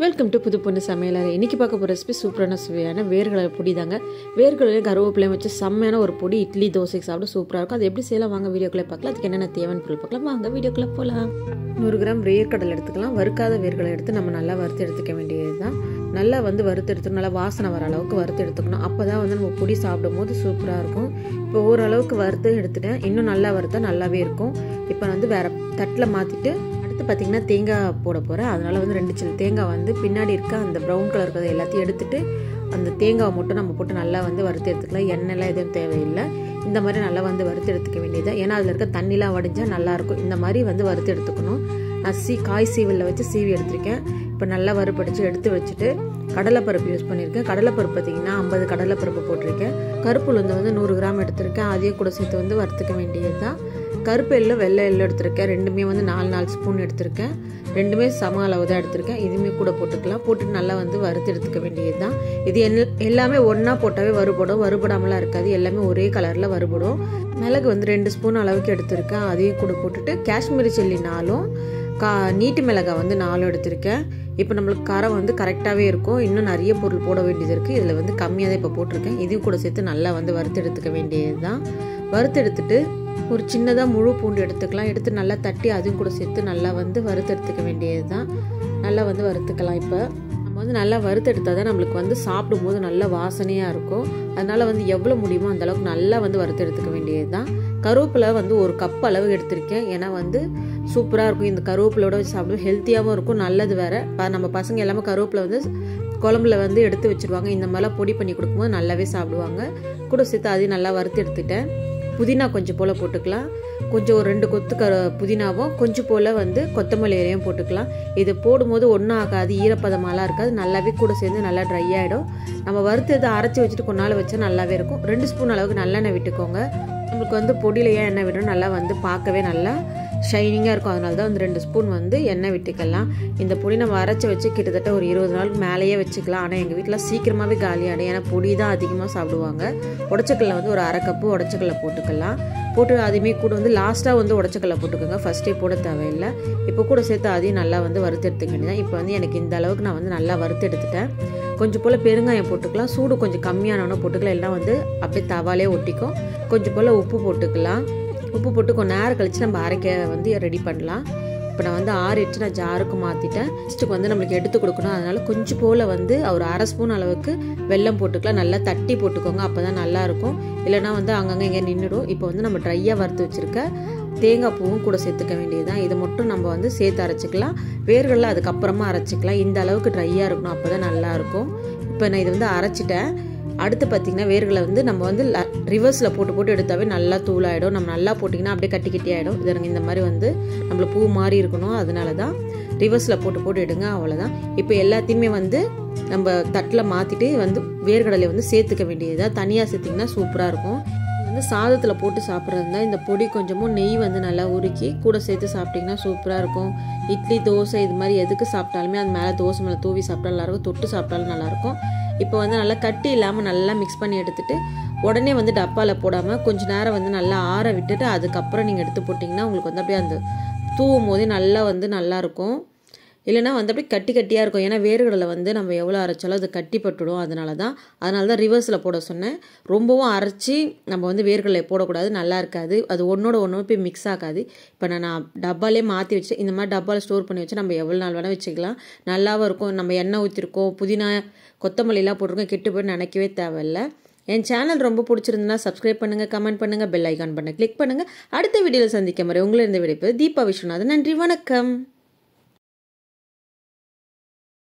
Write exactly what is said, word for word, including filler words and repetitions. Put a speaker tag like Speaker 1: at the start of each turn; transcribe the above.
Speaker 1: Welcome to புது பொண்ணு சமையலறை. இன்றைக்கி பார்க்க போகிற ரெசிபி சூப்பரான சுவையான வேர்களை பொடி தாங்க. வேர்களையும் கருவேப்பிலையும் வச்சு செம்மையான ஒரு பொடி இட்லி தோசைக்கு சாப்பிட சூப்பராக இருக்கும். அது எப்படி செய்யலாம் வாங்க வீடியோக்குள்ளே பார்க்கலாம். அதுக்கு என்னென்ன தேவையான பொருள் பார்க்கலாம் வாங்க வீடியோக்குள்ளே போகலாம். நூறு கிராம் வேர்க்கடலை எடுத்துக்கலாம். வறுக்காத வேர்களை எடுத்து நம்ம நல்லா வறுத்து எடுத்துக்க வேண்டியது தான். நல்லா வந்து வறுத்து எடுத்துக்கணும். நல்லா வாசனை வர அளவுக்கு வறுத்து எடுத்துக்கணும். அப்போ தான் வந்து நம்ம பொடி சாப்பிடும் போது சூப்பராக இருக்கும். இப்போ ஓரளவுக்கு வறுத்து எடுத்துட்டேன். இன்னும் நல்லா வறுத்தா நல்லாவே இருக்கும். இப்போ வந்து வேறு தட்டில் மாற்றிட்டு பார்த்தீங்கன்னா தேங்காய் போட போகிறேன். அதனால் வந்து ரெண்டு சின்ன தேங்காய் வந்து பின்னாடி இருக்க அந்த ப்ரௌன் கலர் இருக்கிறத எல்லாத்தையும் எடுத்துட்டு அந்த தேங்காவை மட்டும் நம்ம போட்டு நல்லா வந்து வறுத்து எடுத்துக்கலாம். எண்ணெய்லாம் எதுவும் தேவையில்லை. இந்த மாதிரி நல்லா வந்து வறுத்து எடுத்துக்க வேண்டியது. ஏன்னா அதில் இருக்க தண்ணிலாம் வடிஞ்சால் நல்லாயிருக்கும். இந்த மாதிரி வந்து வறுத்து எடுத்துக்கணும். நான் சீ காய் சீவலில் வச்சு சீவி எடுத்திருக்கேன். இப்போ நல்லா வறுப்படிச்சு எடுத்து வச்சுட்டு கடலைப்பருப்பு யூஸ் பண்ணியிருக்கேன். கடலைப்பருப்பு பார்த்தீங்கன்னா ஐம்பது கடலைப்பருப்பு போட்டிருக்கேன். கருப்பு உளுந்து வந்து நூறு கிராம் எடுத்திருக்கேன். அதையும் கூட சேர்த்து வந்து வறுத்துக்க வேண்டியது தான். கருப்பு எள்ளு வெள்ளை எள்ளு எடுத்திருக்கேன். ரெண்டுமே வந்து நாலு நாலு ஸ்பூன் எடுத்திருக்கேன். ரெண்டுமே சம அளவு தான் எடுத்திருக்கேன். இதுவுமே கூட போட்டுக்கலாம். போட்டுட்டு நல்லா வந்து வறுத்து எடுத்துக்க வேண்டியது தான். இது எல்லாமே ஒன்றா போட்டாவே வறுபடும். வறுபடாமலாம் இருக்காது. எல்லாமே ஒரே கலரில் வறுபடும். மிளகு வந்து ரெண்டு ஸ்பூன் அளவுக்கு எடுத்திருக்கேன். அதையும் கூட போட்டுட்டு காஷ்மீரி சில்லி நாலும் கா நீட்டு மிளகாய் வந்து நாலும் எடுத்திருக்கேன். இப்போ நம்மளுக்கு காரம் வந்து கரெக்டாகவே இருக்கும். இன்னும் நிறைய பொருள் போட வேண்டியது இருக்குது. இதில் வந்து கம்மியாக தான் இப்போ போட்டிருக்கேன். இதையும் கூட சேர்த்து நல்லா வந்து வறுத்து எடுத்துக்க வேண்டியது தான். வறுத்து எடுத்துட்டு ஒரு சின்னதாக முழு பூண்டு எடுத்துக்கலாம். எடுத்து நல்லா தட்டி அதுவும் கூட சேர்த்து நல்லா வந்து வறுத்து எடுத்துக்க வேண்டியது தான். நல்லா வந்து வறுத்துக்கலாம். இப்போ நம்ம வந்து நல்லா வறுத்து எடுத்தால் தான் நம்மளுக்கு வந்து சாப்பிடும்போது நல்லா வாசனையாக இருக்கும். அதனால் வந்து எவ்வளோ முடியுமோ அந்தளவுக்கு நல்லா வந்து வறுத்து எடுத்துக்க வேண்டியது தான். கருவேப்பிலை வந்து ஒரு கப் அளவு எடுத்திருக்கேன். ஏன்னா வந்து சூப்பராக இருக்கும். இந்த கருவேப்பிலோட வச்சு சாப்பிடும் ஹெல்த்தியாகவும் இருக்கும். நல்லது வேறு. நம்ம பசங்க எல்லாமே கருவேப்பிலை வந்து குழம்புல வந்து எடுத்து வச்சுருவாங்க. இந்த மாதிரிலாம் பொடி பண்ணி கொடுக்கும்போது நல்லாவே சாப்பிடுவாங்க. கூட சேர்த்து அதையும் நல்லா வறுத்து எடுத்துட்டேன். புதினா கொஞ்சம் போல் போட்டுக்கலாம். கொஞ்சம் ஒரு ரெண்டு கொத்து க புதினாவும் கொஞ்சம் போல் வந்து கொத்தமல்லி இலையும் போட்டுக்கலாம். இது போடும்போது ஒன்றும் ஆகாது. ஈரப்பதமாலாம் இருக்காது. நல்லாவே கூட சேர்ந்து நல்லா ட்ரை ஆகிடும். நம்ம வறுத்து இதை அரைச்சி வச்சுட்டு கொஞ்ச நாள் வச்சா நல்லாவே இருக்கும். ரெண்டு ஸ்பூன் அளவுக்கு நல்லெண்ணெய் விட்டுக்கோங்க. நம்மளுக்கு வந்து பொடியில் ஏன் எண்ணெய் விடணும், நல்லா வந்து பார்க்கவே நல்லா ஷைனிங்காக இருக்கும். அதனால தான் வந்து ரெண்டு ஸ்பூன் வந்து எண்ணெய் விட்டுக்கலாம். இந்த பொடி நம்ம அரைச்சி வச்சு கிட்டத்தட்ட ஒரு இருபது நாளுக்கு மேலேயே வச்சுக்கலாம். ஆனால் எங்கள் வீட்டில் சீக்கிரமாகவே காலியாகிடும். ஏன்னா பொடி தான் அதிகமாக சாப்பிடுவாங்க. உடச்சக்கல்ல வந்து ஒரு அரை கப்பு உடச்சக்கல்ல போட்டுக்கலாம். போட்டு அதுவுமே கூட வந்து லாஸ்ட்டாக வந்து உடச்சக்கல்ல போட்டுக்கோங்க. ஃபஸ்ட்டே போட தேவையில்லை. இப்போ கூட சேர்த்து அதையும் நல்லா வந்து வறுத்து எடுத்துக்க வேண்டியதான். இப்போ வந்து எனக்கு இந்த அளவுக்கு நான் வந்து நல்லா வறுத்து எடுத்துட்டேன். கொஞ்சம் போல் பெருங்காயம் போட்டுக்கலாம். சூடு கொஞ்சம் கம்மியானவொன்னே போட்டுக்கலாம். எல்லாம் வந்து அப்படியே தவாலே ஒட்டிக்கும். கொஞ்சம் போல் உப்பு போட்டுக்கலாம். உப்பு போட்டு கொஞ்சம் நேரம் கழித்து நம்ம அரைக்க வந்து ரெடி பண்ணலாம். இப்போ நான் வந்து ஆறிட்டு நான் ஜாருக்கு மாற்றிட்டேன். நெக்ஸ்ட்டுக்கு வந்து நம்மளுக்கு எடுத்து கொடுக்கணும். அதனால் கொஞ்சம் போல் வந்து ஒரு அரை ஸ்பூன் அளவுக்கு வெல்லம் போட்டுக்கலாம். நல்லா தட்டி போட்டுக்கோங்க. அப்போ தான் நல்லாயிருக்கும். இல்லைனா வந்து அங்கங்கே இங்கே நின்றுடும். இப்போ வந்து நம்ம ட்ரையாக வறுத்து வச்சுருக்க தேங்காய் பூவும் கூட சேர்த்துக்க வேண்டியது தான். இதை மட்டும் நம்ம வந்து சேர்த்து அரைச்சிக்கலாம். வேர்களில் அதுக்கப்புறமா அரைச்சிக்கலாம். இந்த அளவுக்கு ட்ரையாக இருக்கணும். அப்போ தான் நல்லாயிருக்கும். இப்போ நான் இதை வந்து அரைச்சிட்டேன். அடுத்து பார்த்திங்கன்னா வேர்களை வந்து நம்ம வந்து ரிவர்ஸில் போட்டு போட்டு எடுத்தாவே நல்லா தூளாகிடும். நம்ம நல்லா போட்டிங்கன்னா அப்படியே கட்டி கட்டி ஆகிடும். இது இந்த மாதிரி வந்து நம்மளுக்கு பூ மாதிரி இருக்கணும். அதனால தான் ரிவர்ஸில் போட்டு போட்டு எடுங்க. அவ்வளோதான். இப்போ எல்லாத்தையுமே வந்து நம்ம தட்டில் மாற்றிட்டு வந்து வேர்க்கடலை வந்து சேர்த்துக்க வேண்டியதாக. தனியாக சேர்த்திங்கன்னா சூப்பராக இருக்கும். வந்து சாதத்தில் போட்டு சாப்பிட்றது தான். இந்த பொடி கொஞ்சமும் நெய் வந்து நல்லா உருக்கி கூட சேர்த்து சாப்பிட்டிங்கன்னா சூப்பராக இருக்கும். இட்லி தோசை இது மாதிரி எதுக்கு சாப்பிட்டாலுமே அது மேலே தோசை மேலே தூவி சாப்பிட்டா நல்லாயிருக்கும். தொட்டு சாப்பிட்டாலும் நல்லாயிருக்கும். இப்போ வந்து நல்லா கட்டி இல்லாமல் நல்லா மிக்ஸ் பண்ணி எடுத்துகிட்டு உடனே வந்து டப்பாவில் போடாமல் கொஞ்சம் நேரம் வந்து நல்லா ஆற விட்டுட்டு அதுக்கப்புறம் நீங்கள் எடுத்து போட்டிங்கன்னா உங்களுக்கு வந்து அப்படியே அந்த தூவும் போதே நல்லா வந்து நல்லாயிருக்கும். இல்லைனா வந்து அப்படியே கட்டி கட்டியாக இருக்கும். ஏன்னா வேர்க்கடலை வந்து நம்ம எவ்வளோ அரைச்சாலும் அது கட்டி பட்டுடும். அதனால தான் அதனால தான் ரிவர்ஸில் போட சொன்னேன். ரொம்பவும் அரைச்சி நம்ம வந்து வேர்க்கடலை போடக்கூடாது. நல்லா இருக்காது. அது ஒன்றோட ஒன்று போய் மிக்ஸ் ஆகாது. இப்போ நான் நான் டப்பாலே மாற்றி வச்சு இந்த மாதிரி டப்பாவில் ஸ்டோர் பண்ணி வச்சு நம்ம எவ்வளோ நாள் வேணால் வச்சுக்கலாம். நல்லாவும் இருக்கும். நம்ம எண்ணெய் ஊற்றிருக்கோம், புதினா கொத்தமல்லிலாம் போட்டிருக்கோம். கெட்டு போய் நினைக்கவே தேவையில்லை. என் சேனல் ரொம்ப பிடிச்சிருந்ததுன்னா சப்ஸ்கிரைப் பண்ணுங்கள், கமெண்ட் பண்ணுங்கள், பெல் ஐக்கான் பண்ண கிளிக் பண்ணுங்கள். அடுத்த வீடியோவில் சந்திக்க மாதிரி உங்களை இந்த வீடியோ தீபா விஸ்வநாதன். நன்றி, வணக்கம்.